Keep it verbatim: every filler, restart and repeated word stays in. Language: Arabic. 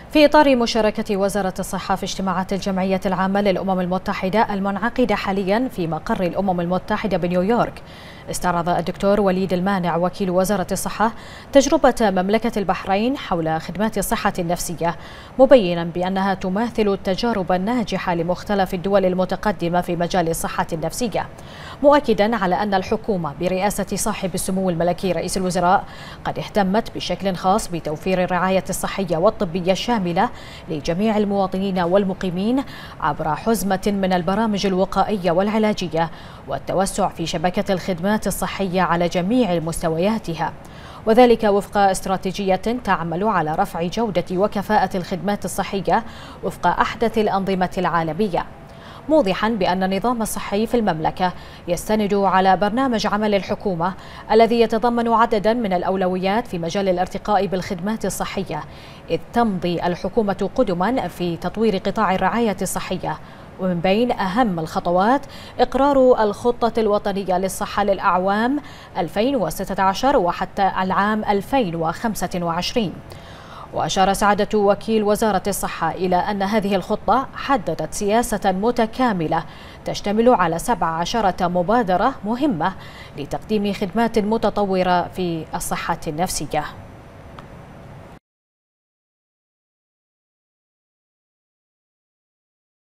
في إطار مشاركة وزارة الصحة في اجتماعات الجمعية العامة للأمم المتحدة المنعقدة حاليا في مقر الأمم المتحدة بنيويورك، استعرض الدكتور وليد المانع وكيل وزارة الصحة تجربة مملكة البحرين حول خدمات الصحة النفسية، مبينا بأنها تماثل التجارب الناجحة لمختلف الدول المتقدمة في مجال الصحة النفسية، مؤكدا على أن الحكومة برئاسة صاحب السمو الملكي رئيس الوزراء قد اهتمت بشكل خاص بتوفير الرعاية الصحية والطبية الشاملة لجميع المواطنين والمقيمين عبر حزمة من البرامج الوقائية والعلاجية والتوسع في شبكة الخدمات الصحية على جميع مستوياتها، وذلك وفق استراتيجية تعمل على رفع جودة وكفاءة الخدمات الصحية وفق أحدث الأنظمة العالمية، موضحا بأن النظام الصحي في المملكة يستند على برنامج عمل الحكومة الذي يتضمن عددا من الأولويات في مجال الارتقاء بالخدمات الصحية، إذ تمضي الحكومة قدما في تطوير قطاع الرعاية الصحية، ومن بين أهم الخطوات إقرار الخطة الوطنية للصحة للأعوام ألفين وستة عشر وحتى العام ألفين وخمسة وعشرين. وأشار سعادة وكيل وزارة الصحة إلى أن هذه الخطة حددت سياسة متكاملة تشتمل على سبع عشرة مبادرة مهمة لتقديم خدمات متطورة في الصحة النفسية.